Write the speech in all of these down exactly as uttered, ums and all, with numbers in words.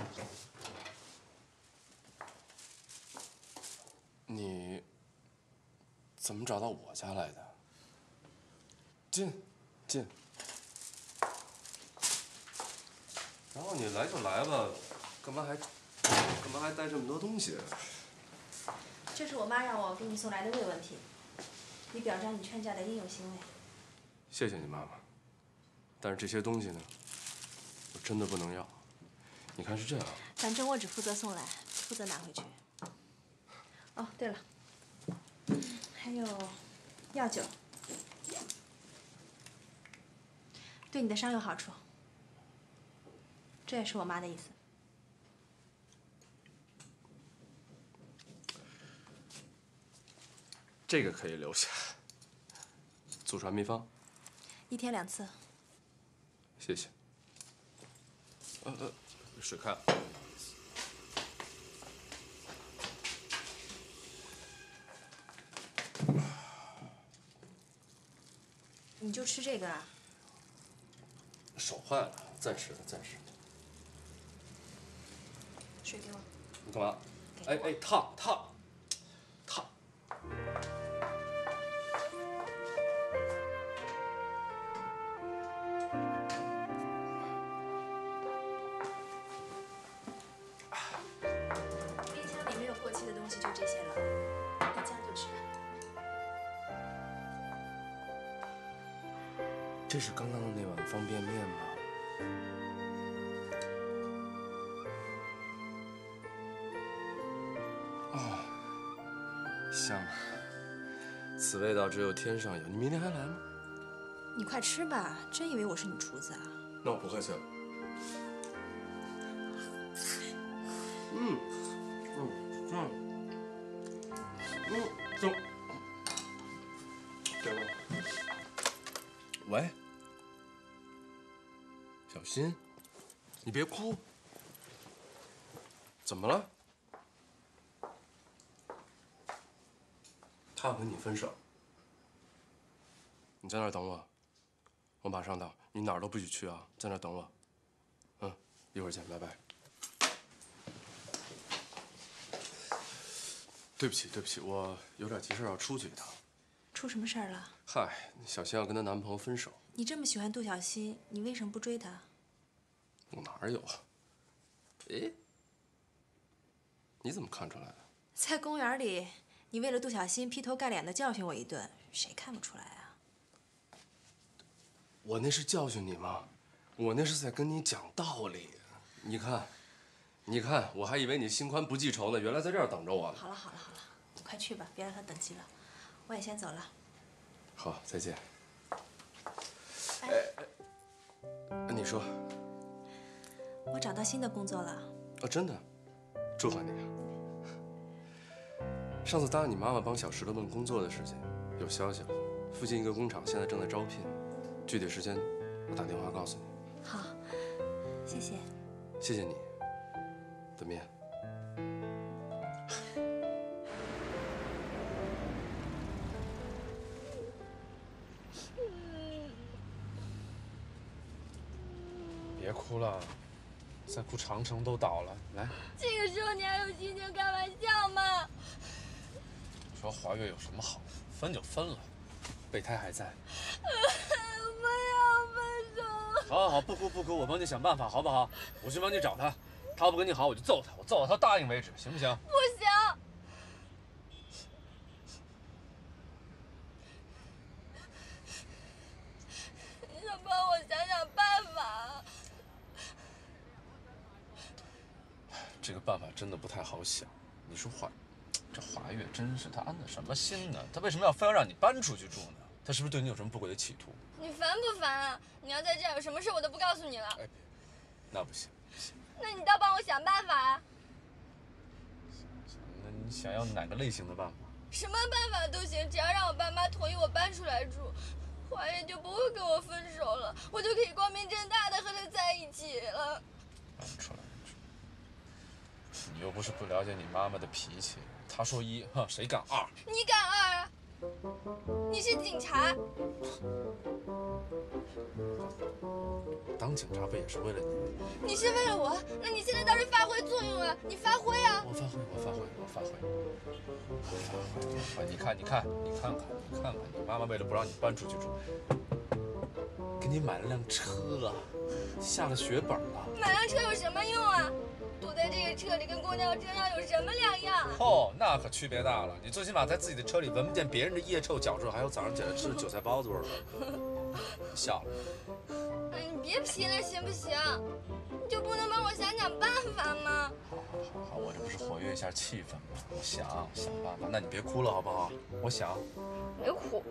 你怎么找到我家来的？进，进。然后你来就来吧，干嘛还干嘛还带这么多东西？ 这是我妈让我给你送来的慰问品，以表彰你劝嫁的英勇行为。 谢谢你妈妈，但是这些东西呢，我真的不能要。你看是这样， 反正我只负责送来，不负责拿回去。哦，对了，还有药酒，对你的伤有好处。这也是我妈的意思。 这个可以留下。祖传秘方， 一天两次。 谢谢。呃呃，水开了。 你就吃这个啊？ 手坏了，暂时的，暂时的。 水给我。 你干嘛？哎哎，烫烫烫！ 冰箱里没有过期的东西，就这些了，一夹就吃。 这是刚刚的那碗方便面吗？哦，香，此味道只有天上有。你明天还来吗？ 你快吃吧，真以为我是你厨子啊？ 那我不客气了。嗯，嗯，嗯，嗯，走。给我。喂。小新，你别哭。怎么了？他要跟你分手。你在那儿等我，我马上到。你哪儿都不许去啊，在那儿等我。嗯，一会儿见，拜拜。对不起，对不起，我有点急事要出去一趟。 出什么事儿了？ 嗨，小新要跟她男朋友分手。 你这么喜欢杜小希，你为什么不追她？ 我哪有啊？哎，你怎么看出来的？ 在公园里，你为了杜小新劈头盖脸的教训我一顿，谁看不出来啊？ 我那是教训你吗？我那是在跟你讲道理。你看，你看，我还以为你心宽不记仇呢，原来在这儿等着我呢。 好了好了好了，你快去吧，别让他等急了。我也先走了。 好，再见。 哎， 哎你说。 我找到新的工作了。 哦，真的，祝贺你啊！上次答应你妈妈帮小石头问工作的事情，有消息了。附近一个工厂现在正在招聘，具体时间我打电话告诉你。 好，谢谢。 谢谢你，德面。 别哭了。再哭长城都倒了，来。 这个时候你还有心情开玩笑吗？ 你说华月有什么好？分就分了，备胎还在。 不要分手！ 好好好，不哭不哭，我帮你想办法，好不好？我去帮你找他，他不跟你好，我就揍他，我揍到他答应为止，行不行？ 不行！你想帮我想想办法？ 这个办法真的不太好想。你说华，这华月真是他安的什么心呢？他为什么要非要让你搬出去住呢？他是不是对你有什么不轨的企图？ 你烦不烦啊？你要在这儿有什么事，我都不告诉你了。 哎，那不行，不行。 那你倒帮我想办法啊！ 那你想要哪个类型的办法？ 什么办法都行，只要让我爸妈同意我搬出来住，华月就不会跟我分手了，我就可以光明正大的和他在一起了。 搬出来住。你又不是不了解你妈妈的脾气，她说一，哼，谁敢二？ 你敢二啊？ 你是警察， 当警察不也是为了你？ 你是为了我，那你现在倒是发挥作用啊！你发挥啊！ 我发挥，我发挥，我发挥，我发挥，我发挥！你看，你看，你看看，你看看，你妈妈为了不让你搬出去住，给你买了辆车啊，下了血本了。 买辆车有什么用啊？躲在这个车里跟公交车上有什么两样？ 哦，那可区别大了。你最起码在自己的车里闻不见别人的腋臭脚臭，还有早上起来吃的韭菜包子味儿了。笑了。 哎，你别皮了行不行？你就不能帮我想想办法吗？ 好好好好，我这不是活跃一下气氛吗？我想想办法。那你别哭了好不好？我想。 别哭。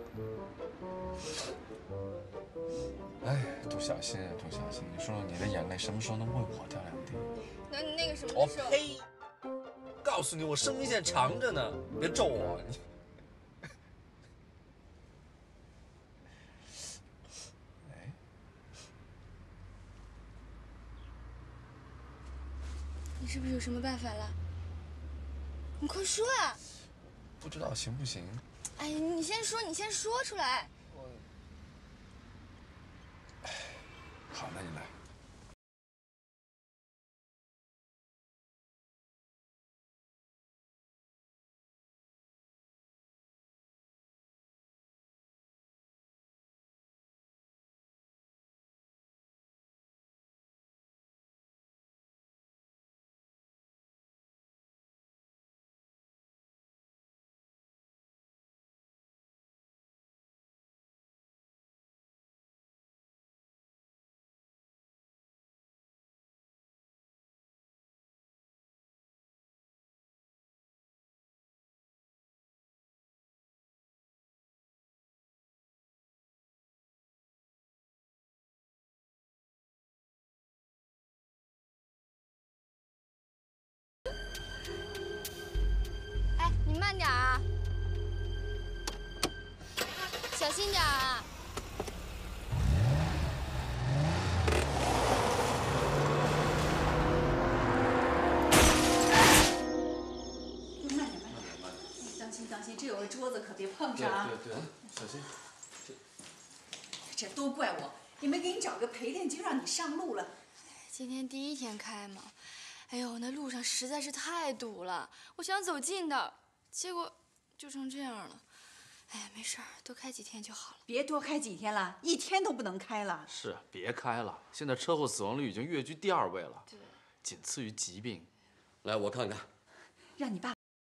哎，杜小新啊，杜小新，你说说你的眼泪什么时候能为我掉两滴？ 那你那个什么我的时候？ 呸！告诉你，我生命线长着呢，别咒我。你哎， 你是不是有什么办法了？你快说啊！ 不知道行不行？ 哎，你先说，你先说出来。 好，那你来。 哎，你慢点啊，小心点啊！ 慢点，慢点，慢点！当心，当心，这有个桌子，可别碰上啊！ 对对对，小心。 这都怪我，也没给你找个陪练，就让你上路了。 今天第一天开嘛，哎呦，那路上实在是太堵了，我想走近点，结果就成这样了。哎，没事儿，多开几天就好了。 别多开几天了，一天都不能开了。 是，别开了。现在车祸死亡率已经跃居第二位了， 对， 仅次于疾病。 来，我看看。 让你爸。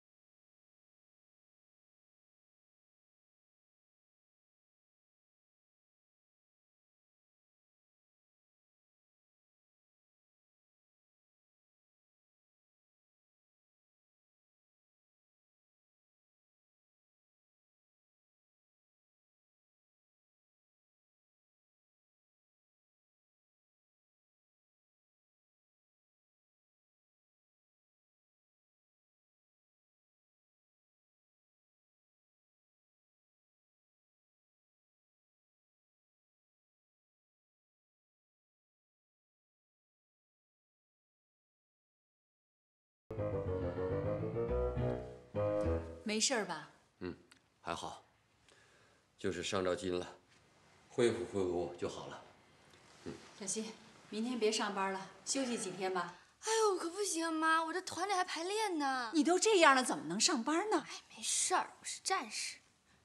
没事吧？ 嗯，还好，就是伤着筋了，恢复恢复就好了。 嗯，小新，明天别上班了，休息几天吧。 哎呦，可不行，妈，我这团里还排练呢。 你都这样了，怎么能上班呢？ 哎，没事儿，我是战士。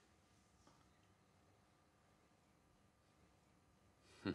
哼。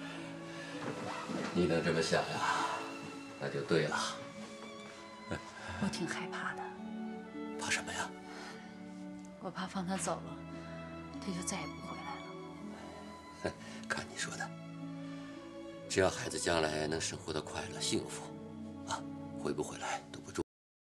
你能这么想呀，那就对了。 我挺害怕的。 怕什么呀？ 我怕放他走了，他就再也不回来了。 哼，看你说的，只要孩子将来能生活的快乐幸福，啊，回不回来都不重要。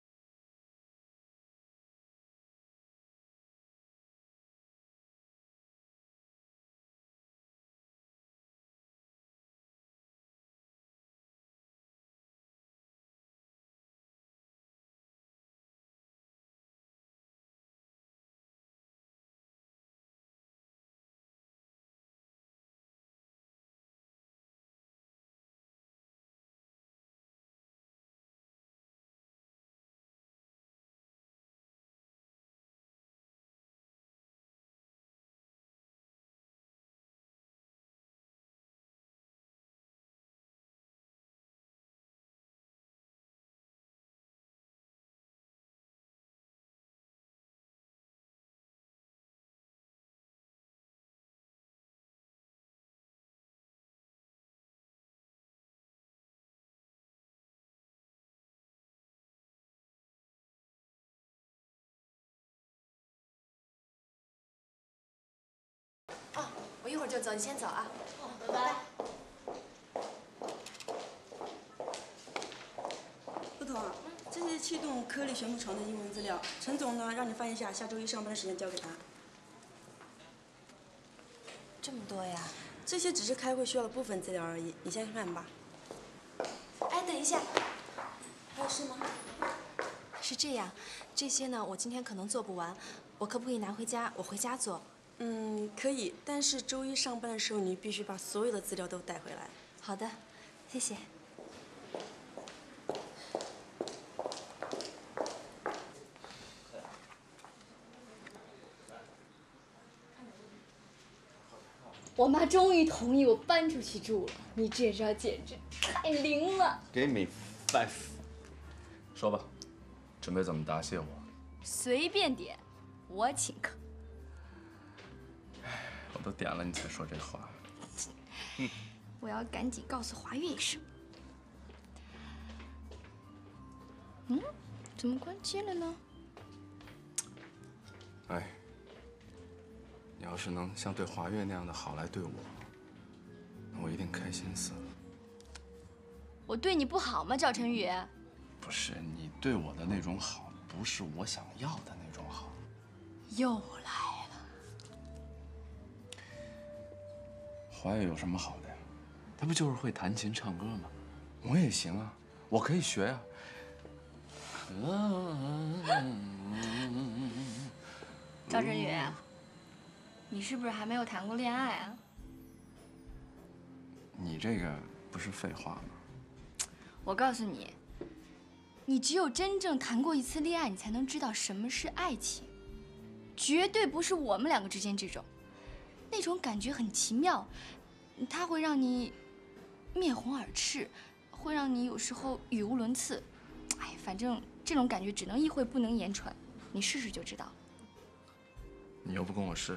哦，我一会儿就走，你先走啊。 哦，拜拜。 副总，这是启动颗粒旋木床的英文资料，陈总呢让你翻一下，下周一上班的时间交给他。 这么多呀？ 这些只是开会需要的部分资料而已，你先看吧。 哎，等一下， 还有事吗？ 是这样，这些呢我今天可能做不完，我可不可以拿回家？我回家做。 嗯，可以，但是周一上班的时候你必须把所有的资料都带回来。 好的，谢谢。 我妈终于同意我搬出去住了，你这招简直太灵了。 Give me five。说吧，准备怎么答谢我？ 随便点，我请客。 我都点了，你才说这话。 嗯，我要赶紧告诉华月一声。嗯，怎么关机了呢？ 哎，你要是能像对华月那样的好来对我，那我一定开心死了。 我对你不好吗，赵晨宇？ 不是，你对我的那种好，不是我想要的那种好。 又来。 华月有什么好的呀？他不就是会弹琴唱歌吗？我也行啊，我可以学呀、啊。 赵振宇，你是不是还没有谈过恋爱啊？ 你这个不是废话吗？ 我告诉你，你只有真正谈过一次恋爱，你才能知道什么是爱情，绝对不是我们两个之间这种。 那种感觉很奇妙，它会让你面红耳赤，会让你有时候语无伦次。哎，反正这种感觉只能意会不能言传，你试试就知道了。 你又不跟我试。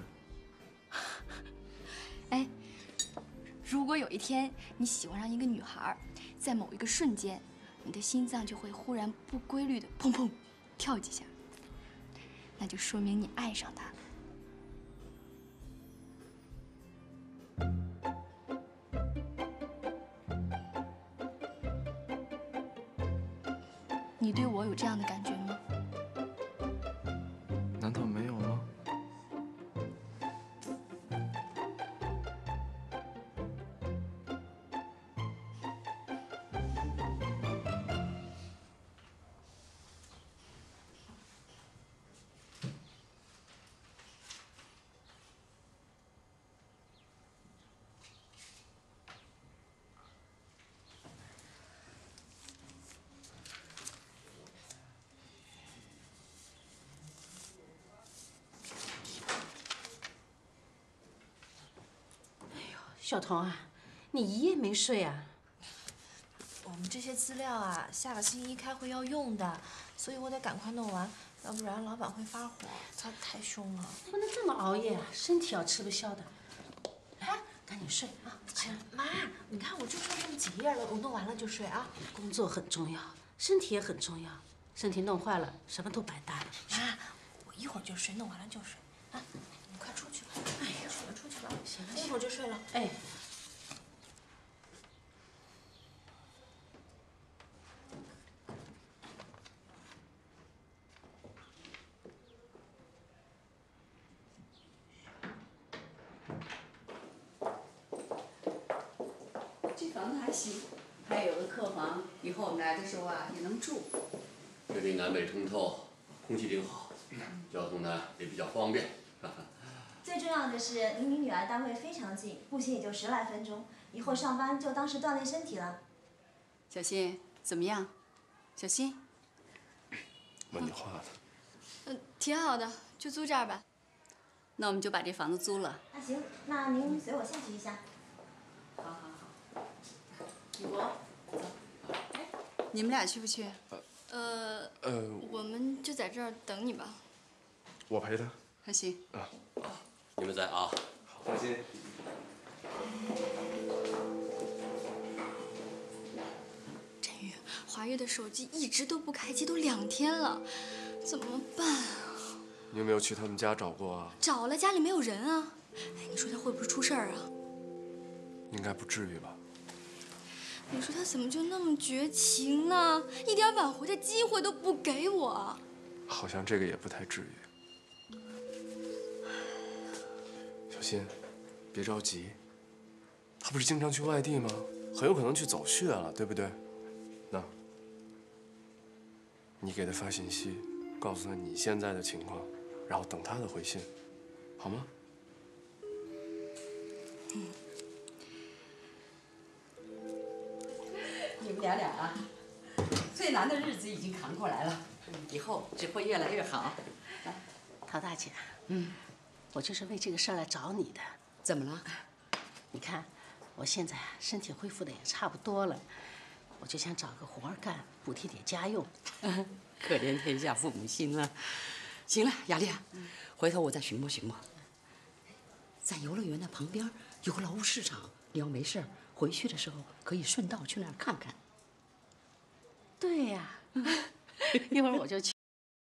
哎，如果有一天你喜欢上一个女孩，在某一个瞬间，你的心脏就会忽然不规律的砰砰跳几下，那就说明你爱上她了。 你对我有这样的感觉吗？ 难道没有吗？ 小童啊，你一夜没睡啊？ 我们这些资料啊，下个星期一开会要用的，所以我得赶快弄完，要不然老板会发火，他太凶了。 不能这么熬夜啊，身体要吃不消的。来，赶紧睡啊！ 哎，妈，你看我就剩这么几页了，我弄完了就睡啊。 工作很重要，身体也很重要， 身体弄坏了，什么都白搭了。 妈，我一会儿就睡，弄完了就睡。啊，你快出去吧。哎呀，出去了，出去了。行了，一会儿就睡了。 哎。 这房子还行，还有个客房，以后我们来的时候啊也能住。 这里南北通透，空气挺好，交通呢也比较方便。 最重要的是，离你女儿单位非常近，步行也就十来分钟，以后上班就当是锻炼身体了。 小新，怎么样？小新， 问你话呢。 嗯，挺好的，就租这儿吧。 那我们就把这房子租了。 那行，那您随我下去一下。 好好好。李博，走。哎，你们俩去不去？ 呃呃， 我们就在这儿等你吧。 我陪他。 还行。 啊。 你们在啊。 放心。 振宇，华月的手机一直都不开机，都两天了，怎么办啊？ 你有没有去他们家找过啊？ 找了，家里没有人啊。哎，你说他会不会出事儿啊？ 应该不至于吧？ 你说他怎么就那么绝情呢？一点挽回的机会都不给我。 好像这个也不太至于。小新，别着急，他不是经常去外地吗？很有可能去走穴了，对不对？那，你给他发信息，告诉他你现在的情况，然后等他的回信，好吗？ 嗯。你们俩俩啊，最难的日子已经扛过来了，以后只会越来越好。 陶大姐，嗯，我就是为这个事儿来找你的。 怎么了？ 你看，我现在啊身体恢复的也差不多了，我就想找个活儿干，补贴点家用。 可怜天下父母心啊！行了，雅丽啊，回头我再寻摸寻摸。在游乐园的旁边有个劳务市场，你要没事回去的时候可以顺道去那儿看看。 对呀，一会儿我就去。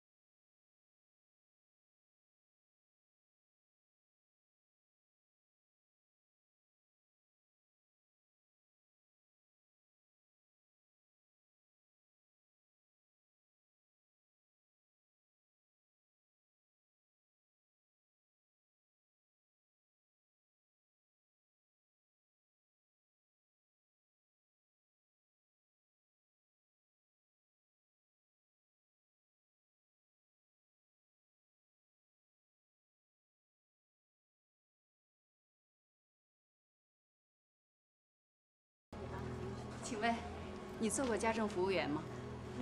请问，你做过家政服务员吗？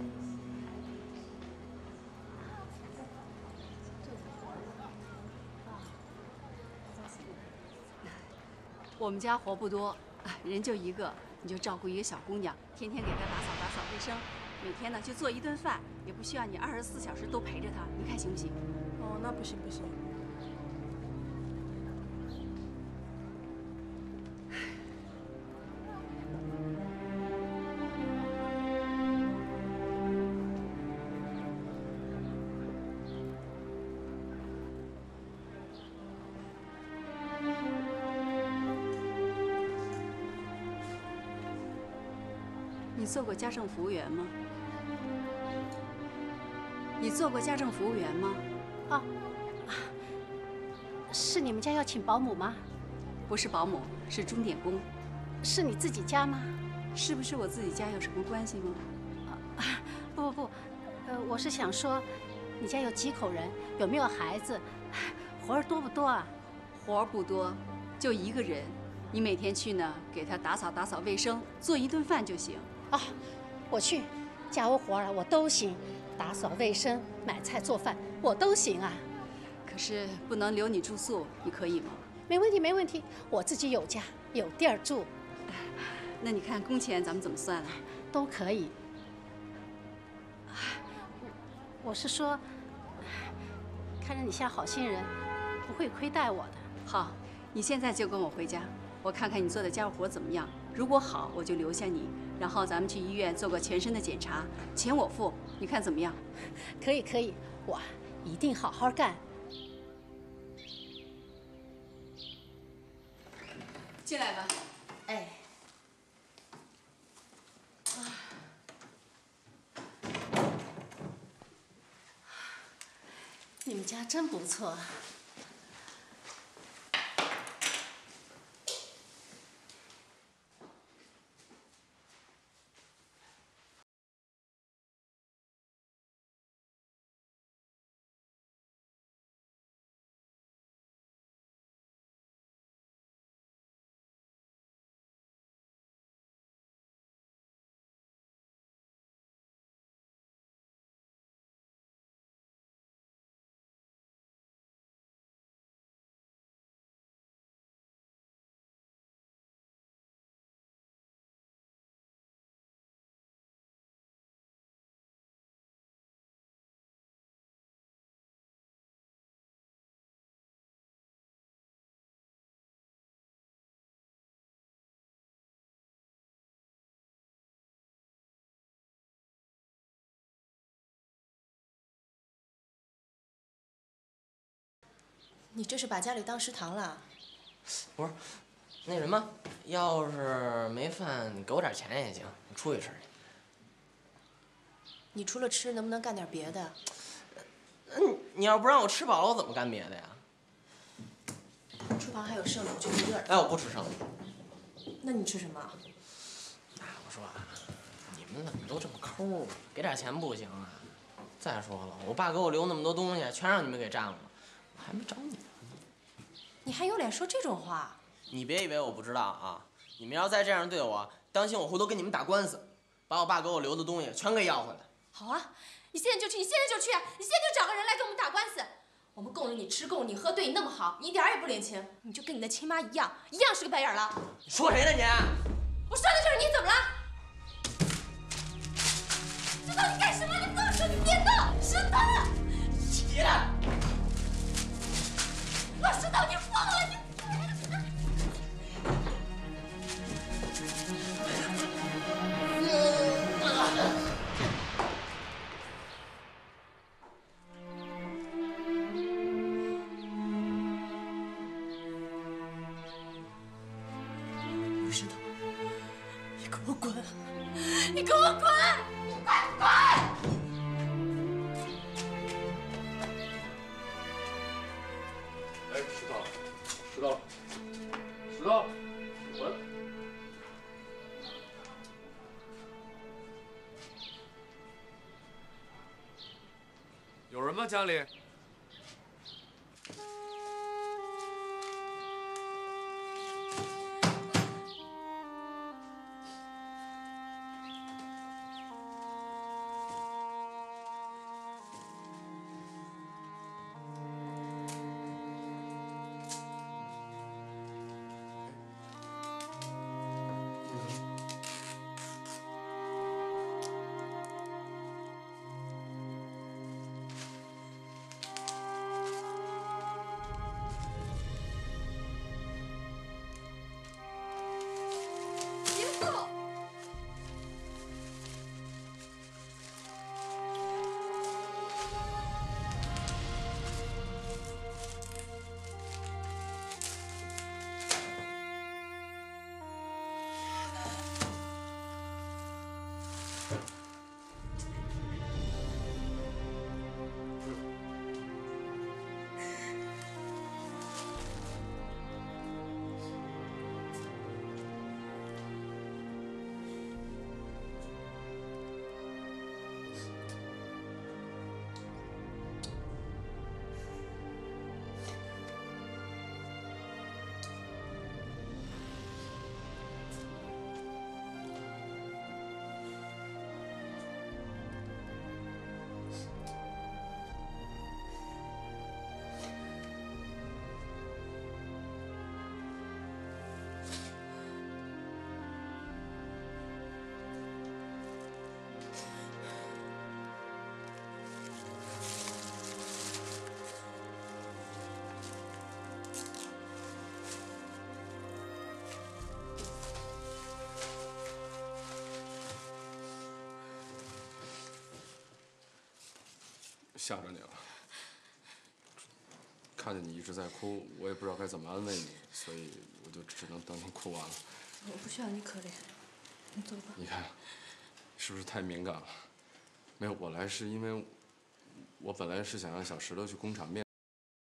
我们家活不多，人就一个，你就照顾一个小姑娘，天天给她打扫打扫卫生，每天呢就做一顿饭，也不需要你二十四小时都陪着她，你看行不行？ 哦，那不行不行。 你做过家政服务员吗？你做过家政服务员吗？ 哦，是你们家要请保姆吗？ 不是保姆，是钟点工。 是你自己家吗？ 是不是我自己家有什么关系吗？ 啊，不不不，呃，我是想说，你家有几口人？有没有孩子？活儿多不多啊？ 活儿不多，就一个人。你每天去呢，给他打扫打扫卫生，做一顿饭就行。 啊，我去，家务活儿我都行，打扫卫生、买菜做饭我都行啊。 可是不能留你住宿，你可以吗？ 没问题，没问题，我自己有家有地儿住。 那你看工钱咱们怎么算啊？ 都可以。我是说，看着你像好心人，不会亏待我的。 好，你现在就跟我回家，我看看你做的家务活怎么样。如果好，我就留下你，然后咱们去医院做个全身的检查，钱我付， 你看怎么样？可以，可以，我一定好好干。进来吧。哎。啊。你们家真不错。 你这是把家里当食堂了？ 不是，那什么，要是没饭，你给我点钱也行，我出去吃去。 你除了吃，能不能干点别的？ 嗯，你要不让我吃饱了，我怎么干别的呀？ 厨房还有剩的，我去热点。 哎，我不吃剩的。 那你吃什么？ 哎，我说啊，你们怎么都这么抠啊？给点钱不行啊？再说了，我爸给我留那么多东西，全让你们给占了，我还没找你。 你还有脸说这种话？ 你别以为我不知道啊！你们要再这样对我，当心我回头跟你们打官司，把我爸给我留的东西全给要回来。 好啊，你现在就去，你现在就去，你现在就找个人来跟我们打官司。我们供着你吃，供着你喝，对你那么好，你一点也不领情，你就跟你的亲妈一样，一样是个白眼狼。 你说谁呢你？ 我说的就是你，怎么了？石头，你干什么？你放手，你别动！石头， 起来！ 老石头，你疯了！你老石头，你给我滚！你给我滚！你快滚！ 哎，石头，石头，石头，滚！有人吗？家里？ 吓着你了。看见你一直在哭，我也不知道该怎么安慰你，所以我就只能等你哭完了。 我不需要你可怜，你走吧。 你看，是不是太敏感了？没有，我来是因为，我本来是想让小石头去工厂面。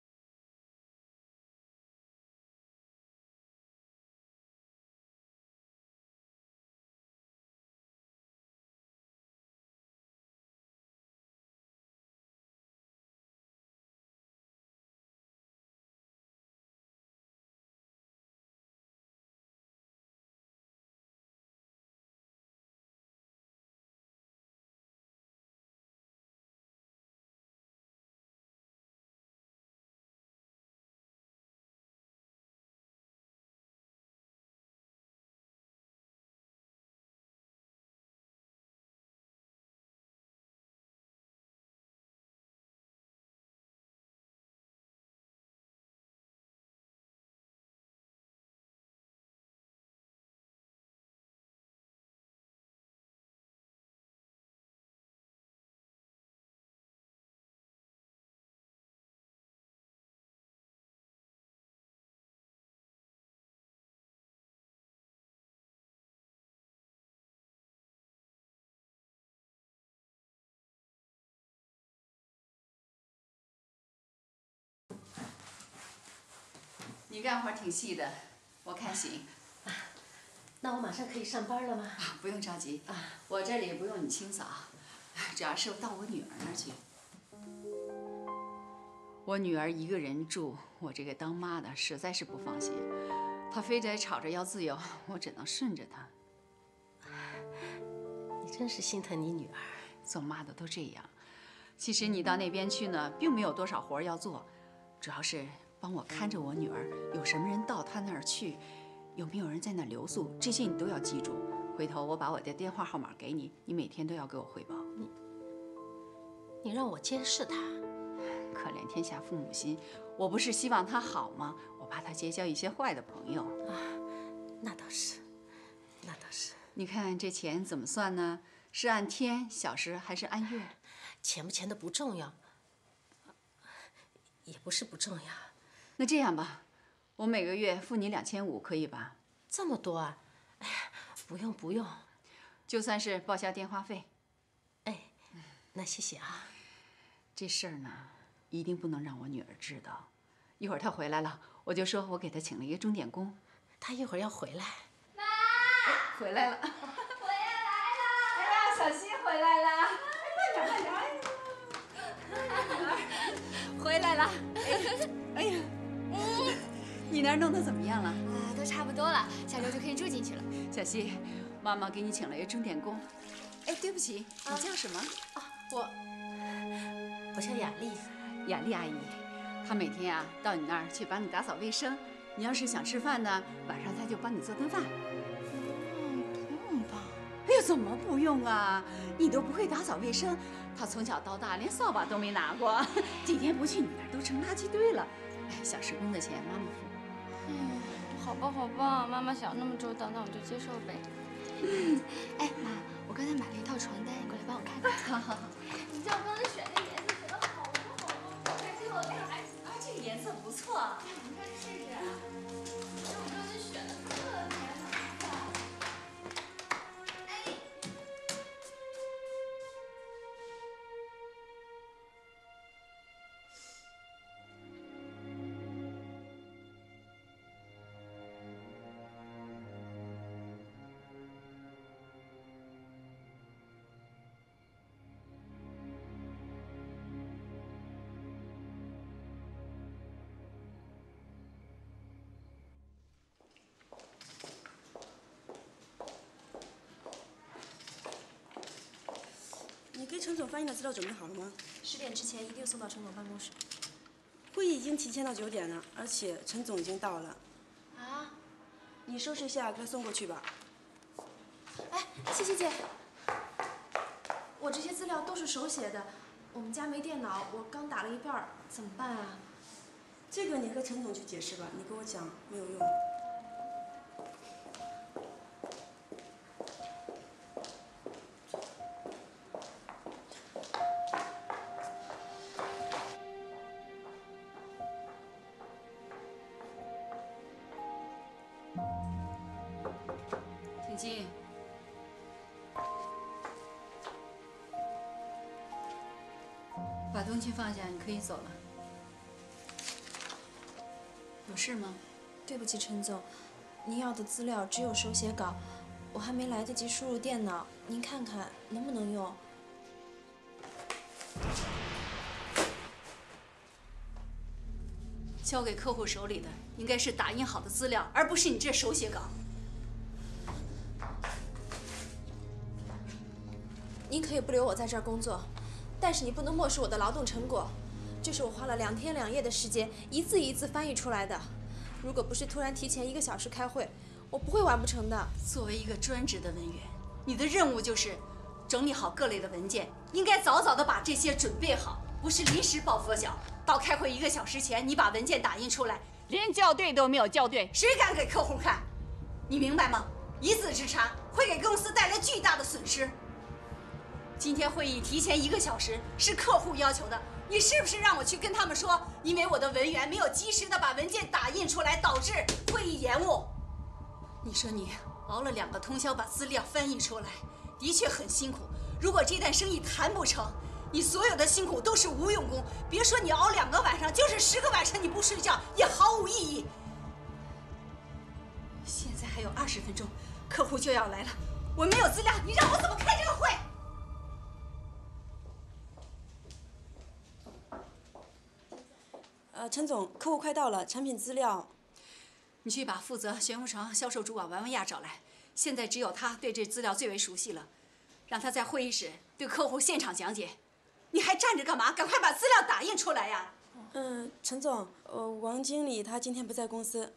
你干活挺细的，我看行。 啊，那我马上可以上班了吗？ 啊，不用着急啊，我这里不用你清扫，主要是到我女儿那儿去。我女儿一个人住，我这个当妈的实在是不放心，她非得吵着要自由，我只能顺着她。 你真是心疼你女儿。 做妈的都这样。其实你到那边去呢，并没有多少活要做，主要是 帮我看着我女儿，有什么人到她那儿去，有没有人在那儿留宿，这些你都要记住。回头我把我的电话号码给你，你每天都要给我汇报。 你，你让我监视她， 可怜天下父母心，我不是希望她好吗？我怕她结交一些坏的朋友啊。那倒是，那倒是。 你看这钱怎么算呢？是按天、小时还是按月？ 钱不钱的不重要，也不是不重要。 那这样吧，我每个月付你两千五，可以吧？ 这么多啊？哎呀，不用不用， 就算是报销电话费。 哎，那谢谢啊。 这事儿呢，一定不能让我女儿知道。一会儿她回来了，我就说我给她请了一个钟点工。 她一会儿要回来。 妈，回来了。 我也来了。 哎呀，小新回来了。哎，慢点慢点。哎，回来了。哎呀。 你那儿弄得怎么样了？ 啊，都差不多了，下周就可以住进去了。 小希，妈妈给你请了一个钟点工。哎，对不起，你叫什么？ 啊，我我叫雅丽， 雅丽阿姨。她每天啊到你那儿去帮你打扫卫生。你要是想吃饭呢，晚上她就帮你做顿饭。 嗯，不用吧？ 哎呦，怎么不用啊？你都不会打扫卫生，她从小到大连扫把都没拿过，几天不去你那儿都成垃圾堆了。哎，小时工的钱妈妈付。 嗯，好吧，好吧，妈妈想那么周到，那我就接受呗。哎，妈，我刚才买了一套床单，你过来帮我看看。好好好。你叫我刚才选那颜色选的好不好啊？我还记得我哎，啊，这个颜色不错，你看试试。哎，我刚才选的特别好。哎。 你给陈总翻译的资料准备好了吗？ 十点之前一定送到陈总办公室。 会议已经提前到九点了，而且陈总已经到了。 啊？ 你收拾一下，给他送过去吧。 哎，谢谢姐。我这些资料都是手写的，我们家没电脑，我刚打了一半儿，怎么办啊？ 这个你和陈总去解释吧，你跟我讲没有用。 哎， 金。把东西放下，你可以走了。有事吗？ 对不起，陈总，您要的资料只有手写稿，我还没来得及输入电脑，您看看能不能用？ 交给客户手里的应该是打印好的资料，而不是你这手写稿。 您可以不留我在这儿工作，但是你不能漠视我的劳动成果。这是我花了两天两夜的时间，一字一字翻译出来的。如果不是突然提前一个小时开会，我不会完不成的。 作为一个专职的文员，你的任务就是整理好各类的文件，应该早早的把这些准备好，不是临时抱佛脚。到开会一个小时前，你把文件打印出来，连校对都没有校对，谁敢给客户看？你明白吗？一字之差会给公司带来巨大的损失。今天会议提前一个小时是客户要求的，你是不是让我去跟他们说，因为我的文员没有及时的把文件打印出来，导致会议延误？你说你熬了两个通宵把资料翻译出来，的确很辛苦。如果这单生意谈不成，你所有的辛苦都是无用功。别说你熬两个晚上，就是十个晚上你不睡觉也毫无意义。现在还有二十分钟，客户就要来了，我没有资料，你让我怎么开这个会？ 呃，陈总，客户快到了，产品资料。 你去把负责悬浮床销售主管王文亚找来，现在只有他对这资料最为熟悉了，让他在会议室对客户现场讲解。你还站着干嘛？赶快把资料打印出来呀！ 嗯，陈总，呃，王经理他今天不在公司。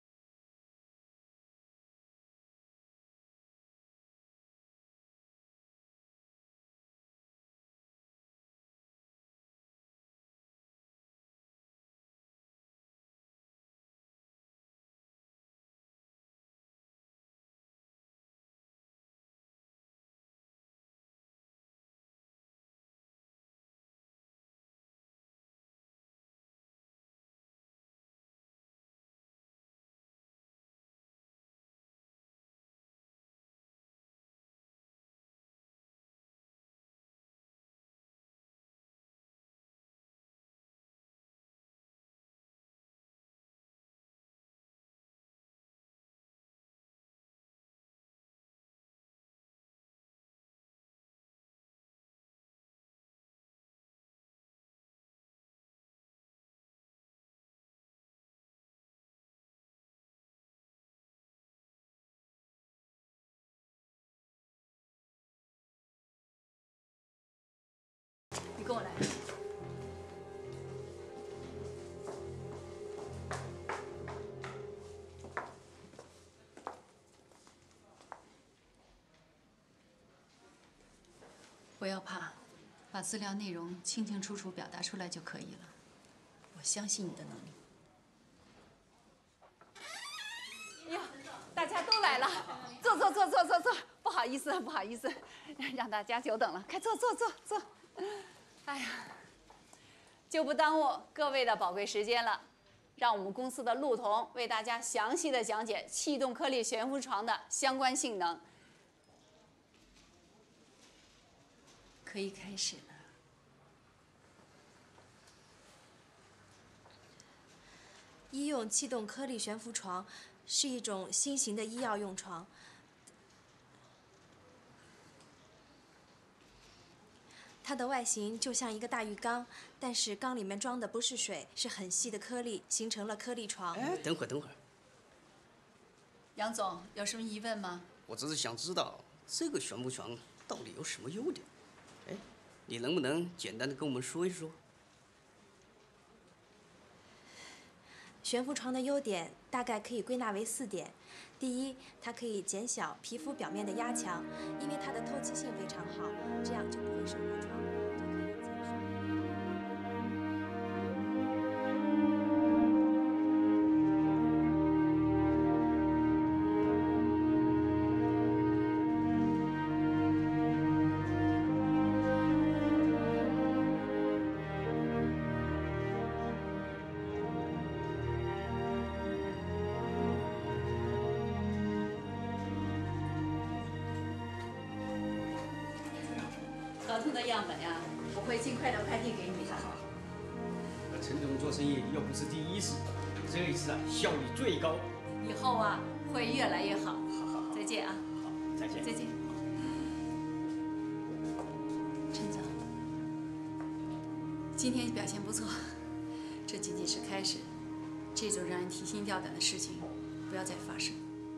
你跟我来。不要怕，把资料内容清清楚楚表达出来就可以了。我相信你的能力。 呀，大家都来了，坐坐坐坐坐坐，不好意思不好意思，让大家久等了，快坐坐坐坐。哎呀，就不耽误各位的宝贵时间了，让我们公司的陆彤为大家详细的讲解气动颗粒悬浮床的相关性能。 可以开始了。 医用气动颗粒悬浮床是一种新型的医药用床。它的外形就像一个大浴缸，但是缸里面装的不是水，是很细的颗粒，形成了颗粒床。 哎，等会儿，等会儿。 杨总，有什么疑问吗？ 我只是想知道这个悬浮床到底有什么优点。哎，你能不能简单的跟我们说一说？ 悬浮床的优点大概可以归纳为四点。第一，它可以减小皮肤表面的压强，因为它的透气性非常好，这样就不会生痿疮。 合同的样本呀，我会尽快的快递给你的。 那陈总做生意又不是第一次，这一次啊效率最高。 以后啊会越来越好。好好，再见啊。 好，再见。 再见。陈总，今天表现不错，这仅仅是开始，这种让人提心吊胆的事情不要再发生。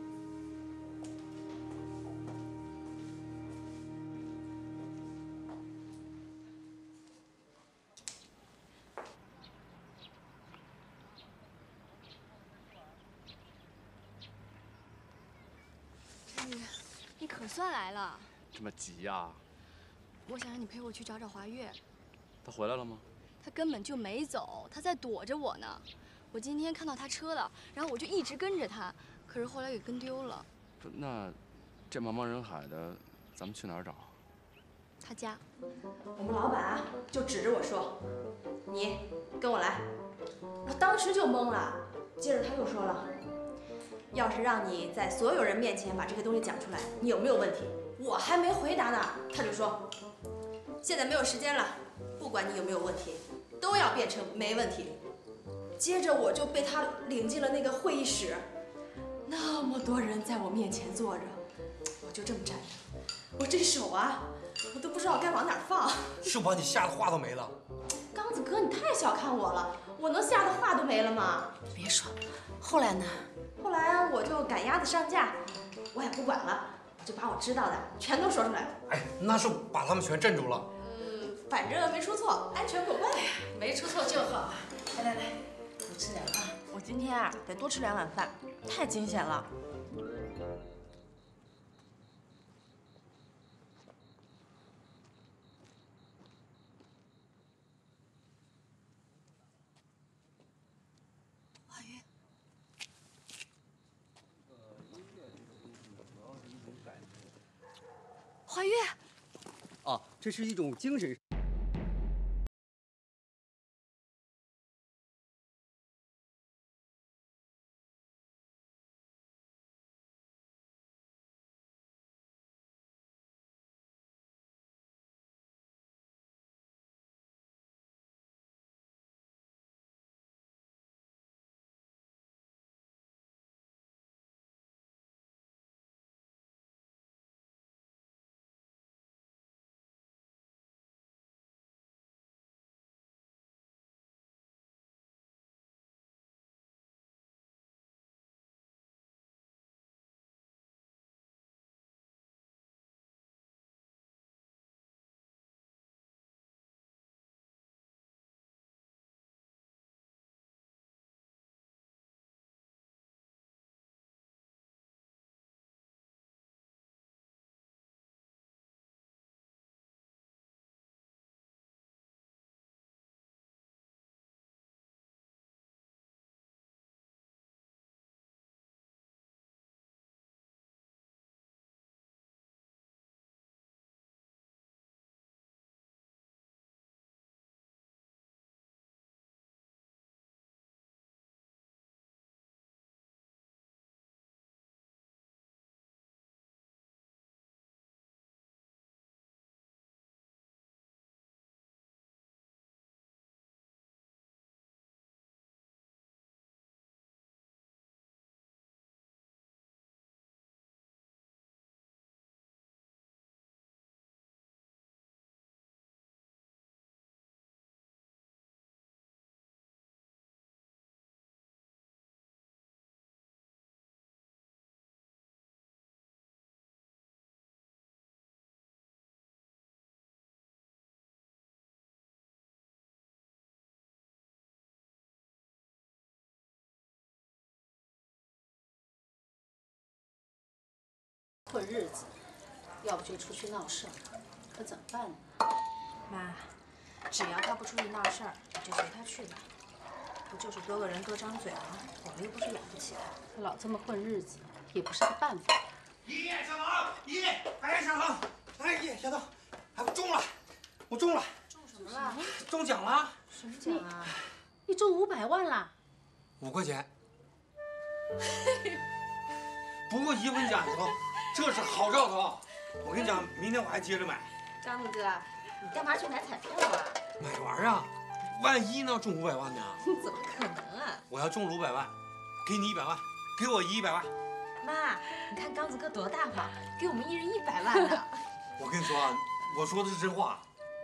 你可算来了！ 这么急呀？ 我想让你陪我去找找华月。 他回来了吗？ 他根本就没走，他在躲着我呢。我今天看到他车了，然后我就一直跟着他，可是后来给跟丢了。 不，那这茫茫人海的，咱们去哪儿找？ 他家。 我们老板啊，就指着我说：“你跟我来。”我当时就懵了。接着他又说了：“要是让你在所有人面前把这些东西讲出来，你有没有问题？”我还没回答呢，他就说：“现在没有时间了，不管你有没有问题，都要变成没问题。”接着我就被他领进了那个会议室，那么多人在我面前坐着，我就这么站着，我这手啊，我都不知道该往哪儿放。 是把你吓得话都没了。 刚子哥，你太小看我了，我能吓得话都没了吗？ 别说，后来呢？ 后来我就赶鸭子上架，我也不管了，我就把我知道的全都说出来了。 哎，那是把他们全镇住了。 嗯，反正没出错，安全过关。 没出错就好。来来来，多吃点啊！ 我今天啊得多吃两碗饭，太惊险了。 华月， 啊，这是一种精神。 混日子，要不就出去闹事儿，可怎么办呢？ 妈，只要他不出去闹事儿，你就随他去吧。不就是多个人多张嘴吗？我们又不是养不起来。 他老这么混日子，也不是个办法。 爷爷上行，爷爷，哎上行，哎爷小豆，哎我中了，我中了。 中什么了？ 中奖了。 什么奖啊？ 你中五百万了？ 五块钱。不过一文奖头，这是好兆头。我跟你讲，明天我还接着买。 张子哥， 你干嘛去买彩票啊？ 买玩啊，万一呢中五百万呢？ 怎么可能啊？ 我要中了五百万，给你一百万，给我一百万。 妈，你看刚子哥多大方，给我们一人一百万呢。 我跟你说啊，我说的是真话。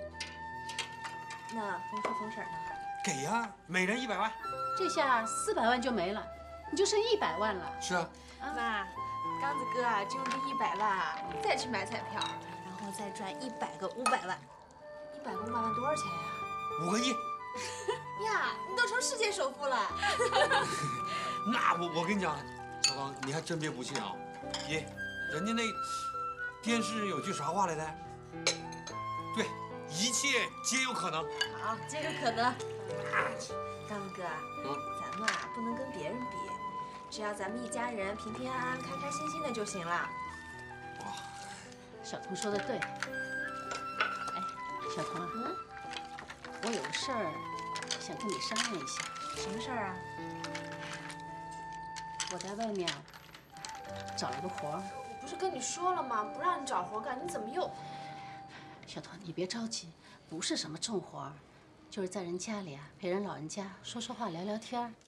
那风叔风婶呢？ 给呀，每人一百万。 这下四百万就没了，你就剩一百万了。 是啊。 妈，刚子哥啊，就用这一百万啊，再去买彩票，然后再赚一百个五百万。一百个五百万多少钱呀？ 五个亿。 呀，你都成世界首富了。 那我我跟你讲，小芳，你还真别不信啊。爷，人家那电视有句啥话来的？对，一切皆有可能。 好，皆有可能。刚子哥，嗯，咱们啊不能跟别人比，只要咱们一家人平平安安、开开心心的就行了。 哇，小童说的对。哎，小童啊，嗯，我有个事儿想跟你商量一下。 什么事儿啊？ 我在外面找了个活儿。 我不是跟你说了吗？不让你找活干，你怎么又…… 小童，你别着急，不是什么重活儿，就是在人家里啊陪人老人家说说话、聊聊天儿。